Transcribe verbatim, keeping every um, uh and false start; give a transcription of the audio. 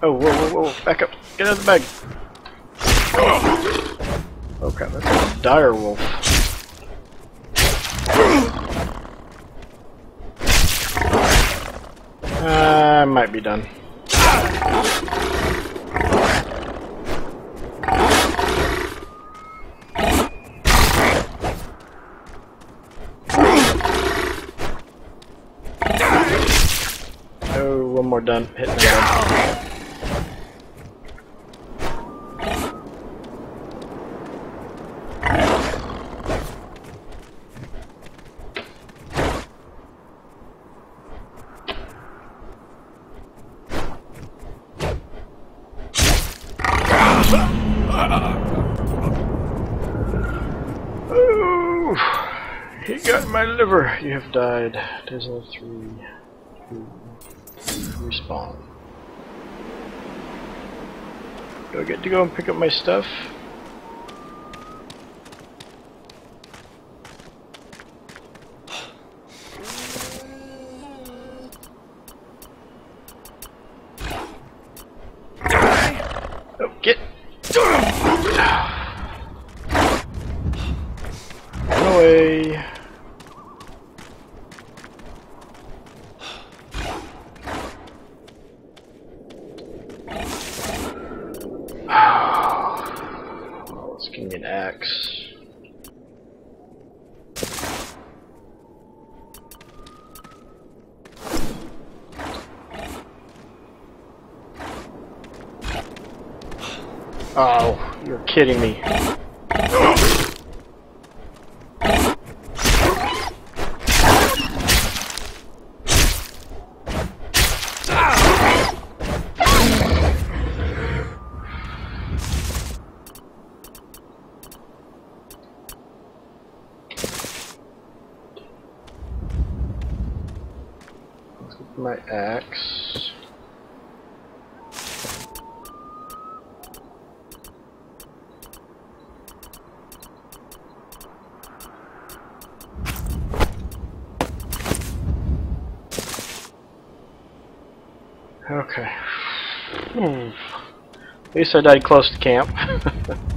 Oh, whoa, whoa, whoa, back up. Get out of the bag. Oh crap, that's a dire wolf. I might be done. Oh, one more done. Hitting done. Oh, he got my liver. You have died. There's a three. Two, respawn. Do I get to go and pick up my stuff? Oh, get! Run away! Oh, let's give me an axe. Oh, you're kidding me. Let's get my axe. Okay. Hmm. At least I died close to camp.